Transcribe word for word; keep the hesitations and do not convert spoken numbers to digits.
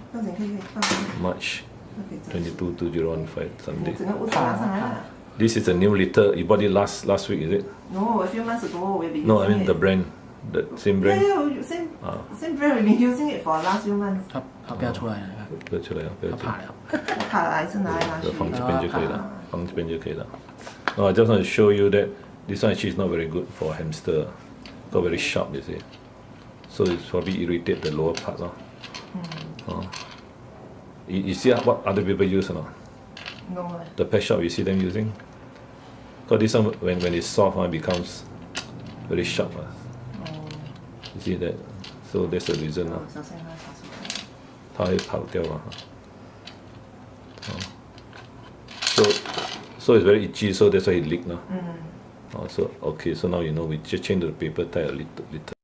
March twenty-two, two thousand fifteen, Sunday. 整个屋子拿上来了。 This is a new litter. You bought it last last week, is it? No, a few months ago we've been No, I using mean it. the brand, the same brand. Yeah, yeah, same Ah. same brand. We've been using it for the last few months. 他他不要出来了， 不要出来了，不要出来。 他怕了。 我怕来是拿来拿去。 放这边就可以了，放这边就可以了。No, I just want to show you that this one actually is not very good for hamster. Got very sharp, you see. So it's probably irritate the lower part, no? Oh. You, you see what other people use or not? No. The pet shop, you see them using? Because this one, when, when it's soft, it becomes very sharp. Uh. You see that? So that's the reason. Uh. 小心它，小心它。 它会跑掉啊。So, so it's very itchy, so that's why it leak now. Oh, so okay, so now you know we just change the paper tag a little, little.